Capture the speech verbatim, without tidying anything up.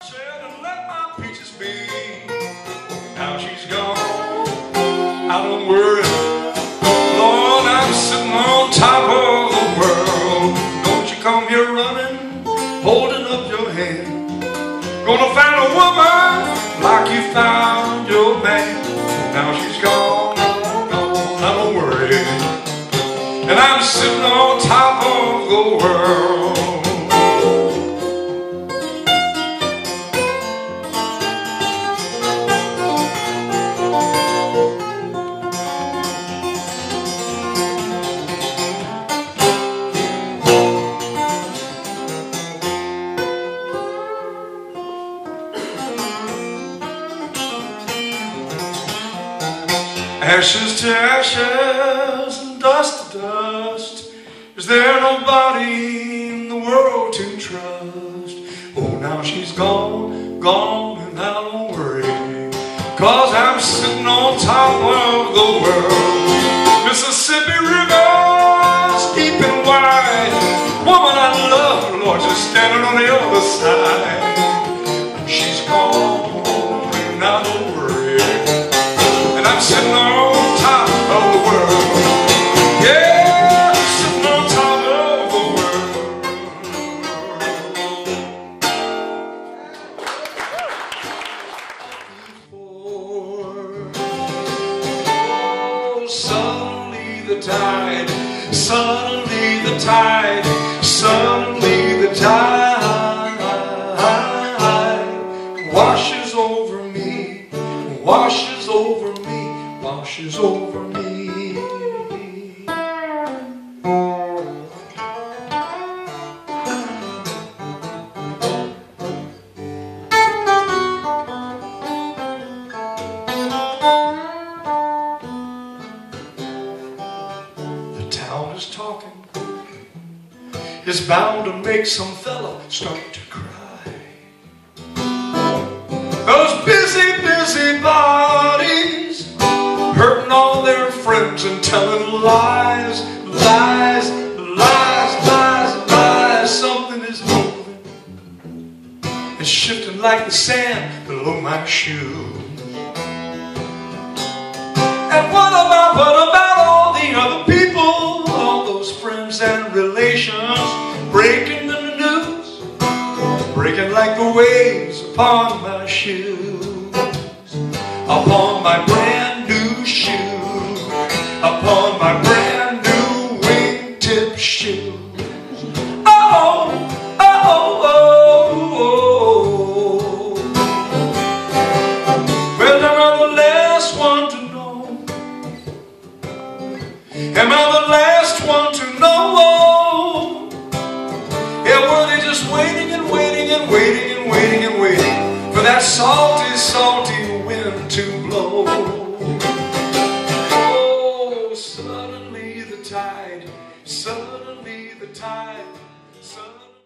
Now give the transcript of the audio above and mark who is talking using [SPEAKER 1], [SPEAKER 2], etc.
[SPEAKER 1] Said and let my peaches be. Now she's gone, I don't worry. Lord, I'm sitting on top of the world. Don't you come here running, holding up your hand. Gonna find a woman like you found your man. Now she's gone, gone, I don't worry. And I'm sitting on top of the world. Ashes to ashes and dust to dust. Is there nobody in the world to trust? Oh, now she's gone, gone, and I don't worry, 'cause I'm sitting on top of the world. Mississippi River's deep and wide. Woman I love, Lord, just standing on the other side. She's gone, and I don't worry. I'm sitting on top of the world. Yeah, I'm sitting on top of the world. Oh, suddenly the tide, suddenly the tide, suddenly the tide washes over me, washes over me, washes over me. The town is talking. It's bound to make some fella start to cry. Those busy, busy bodies hurting all their friends and telling lies, lies, lies, lies, lies. Something is moving. It's shifting like the sand below my shoes. And what about, what about all the other people, all those friends and relations breaking the news, breaking like the waves upon my shoes, upon my brand new shoes, upon my brand new wingtip shoes. Oh, oh, oh, oh, oh. Well, am I the last one to know? Am I the last one to know? Yeah, were they just waiting and waiting and waiting and waiting and waiting for that salty, salty wind to blow?